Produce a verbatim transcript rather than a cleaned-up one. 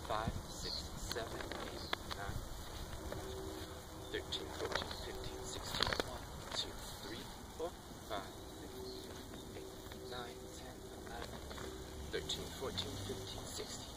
five, six, seven, eight, nine, thirteen, fourteen, fifteen, sixteen, one, two, three, four, five, six, seven, eight, nine, ten, eleven, thirteen, fourteen, fifteen, sixteen.